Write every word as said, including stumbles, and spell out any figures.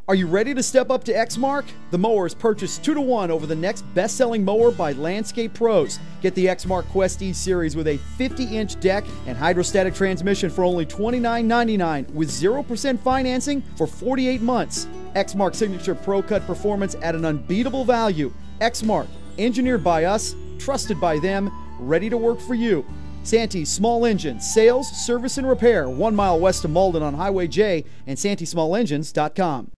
Are you ready to step up to eXmark? The mower is purchased two to one over the next best-selling mower by landscape pros. Get the eXmark Quest E Series with a fifty inch deck and hydrostatic transmission for only twenty-nine ninety-nine with zero percent financing for forty-eight months. eXmark Signature Pro Cut performance at an unbeatable value. eXmark, engineered by us, trusted by them, ready to work for you. Santie Small Engine, sales, service, and repair, one mile west of Malden on Highway J, and santie small engines dot com.